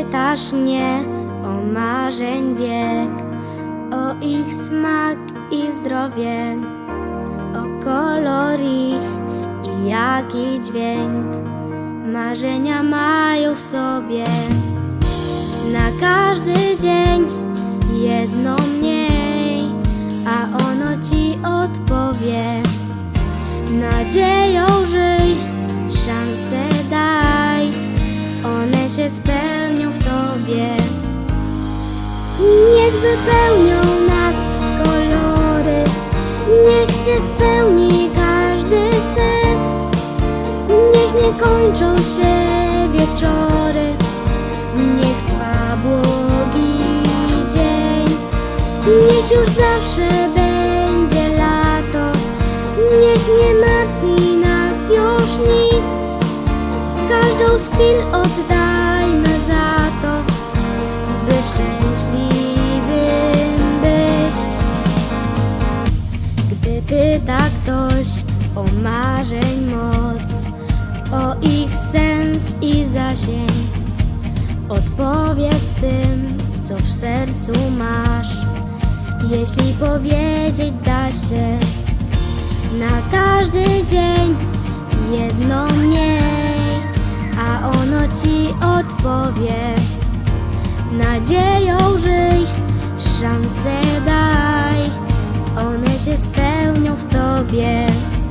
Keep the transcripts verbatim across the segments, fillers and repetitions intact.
pytasz mnie o marzeń wiek, o ich smak i zdrowie, o kolor ich i jaki dźwięk marzenia mają w sobie. Na każdy dzień jedno mniej, a ono ci odpowie. Nadzieją żyj, szansę daj, one się spełnią w tobie. Niech wypełnią nas kolory, niech się spełni każdy sen. Niech nie kończą się wieczory, niech trwa błogi dzień. Niech już zawsze będzie lato, niech nie martwi nas już nic. Każdą z chwil oddajmy za to, by szczęśliwym być. Gdy pyta ktoś o marzeń moc, o ich sens i zasięg, odpowiedz tym, co w sercu masz. Jeśli powiedzieć da się, na każdy dzień jedno mniej, a ono ci odpowie. Nadzieją żyj, szansę daj, one się spełnią w tobie.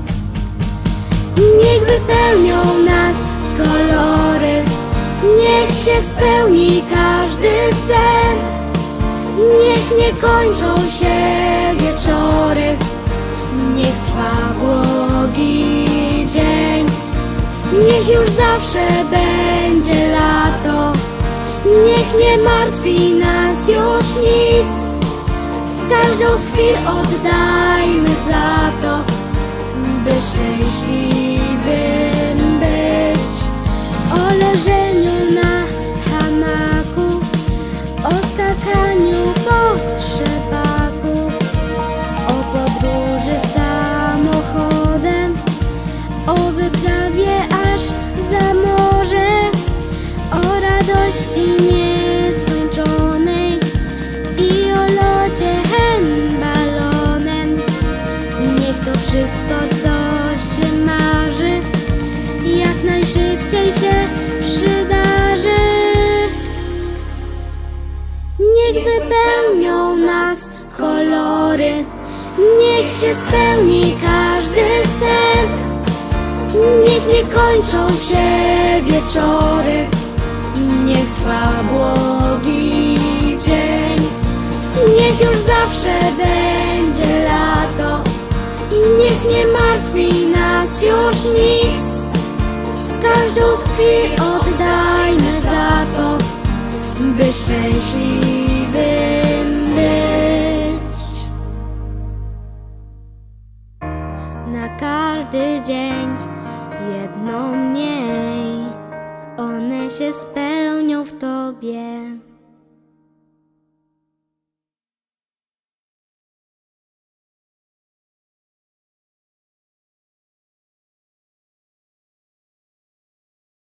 Niech wypełnią nas kolory, niech się spełni każdy sen. Niech nie kończą się wieczory, niech trwa błogi dzień. Niech już zawsze będzie lato, niech nie martwi nas już nic. Każdą z chwil oddajmy za to, by szczęśliwym być. O leżeniu na hamaku, o skakaniu po trzepaku, o podróży samochodem, o wyprawie aż za morze, o radości nieskończonej i o locie hen balonem. Niech to wszystko, co się marzy, jak najszybciej się przydarzy. Niech wypełnią nas kolory, niech się spełni każdy sen. Niech nie kończą się wieczory, niech trwa błogi dzień. Niech już zawsze będzie lato, niech nie martwi nas już nic. Każdą z chwil oddajmy za to, by szczęśliwym być. Na każdy dzień jedno mniej, one się spełnią w tobie.